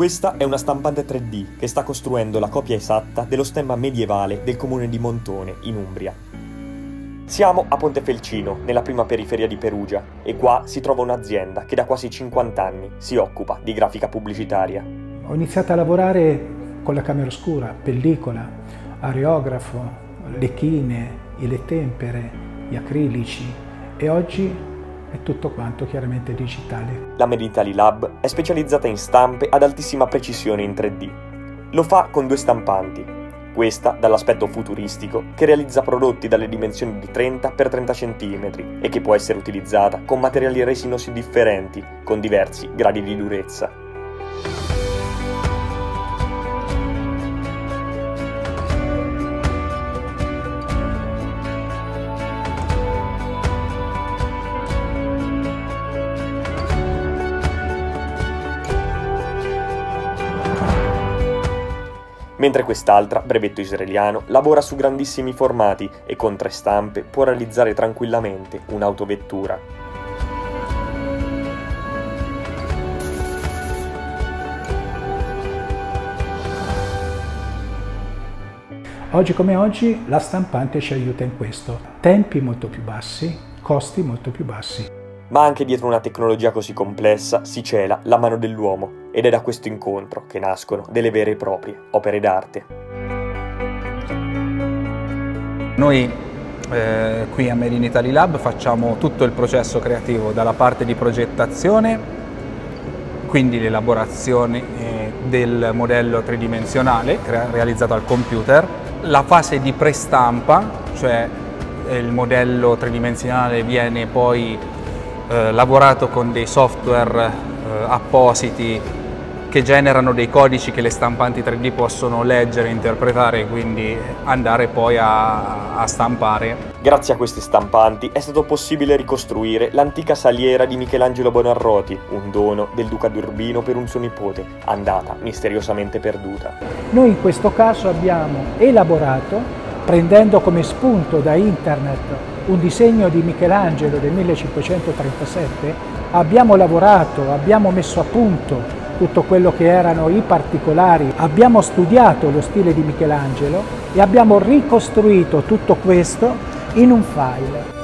Questa è una stampante 3D che sta costruendo la copia esatta dello stemma medievale del comune di Montone, in Umbria. Siamo a Pontefelcino, nella prima periferia di Perugia, e qua si trova un'azienda che da quasi 50 anni si occupa di grafica pubblicitaria. Ho iniziato a lavorare con la camera oscura, pellicola, areografo, le chine, le tempere, gli acrilici, e oggi è tutto quanto chiaramente digitale. La Made in Italy Lab è specializzata in stampe ad altissima precisione in 3D. Lo fa con due stampanti. Questa dall'aspetto futuristico, che realizza prodotti dalle dimensioni di 30 x 30 cm e che può essere utilizzata con materiali resinosi differenti, con diversi gradi di durezza. Mentre quest'altra, brevetto israeliano, lavora su grandissimi formati e con 3 stampe può realizzare tranquillamente un'autovettura. Oggi come oggi la stampante ci aiuta in questo. Tempi molto più bassi, costi molto più bassi. Ma anche dietro una tecnologia così complessa si cela la mano dell'uomo, ed è da questo incontro che nascono delle vere e proprie opere d'arte. Noi qui a Made in Italy Lab facciamo tutto il processo creativo, dalla parte di progettazione, quindi l'elaborazione del modello tridimensionale realizzato al computer, la fase di prestampa, cioè il modello tridimensionale viene poi lavorato con dei software appositi che generano dei codici che le stampanti 3D possono leggere e interpretare e quindi andare poi a stampare. Grazie a queste stampanti è stato possibile ricostruire l'antica saliera di Michelangelo Buonarroti, un dono del duca di Urbino per un suo nipote, andata misteriosamente perduta. Noi in questo caso abbiamo elaborato, prendendo come spunto da internet un disegno di Michelangelo del 1537, abbiamo lavorato, abbiamo messo a punto tutto quello che erano i particolari, abbiamo studiato lo stile di Michelangelo e abbiamo ricostruito tutto questo in un file.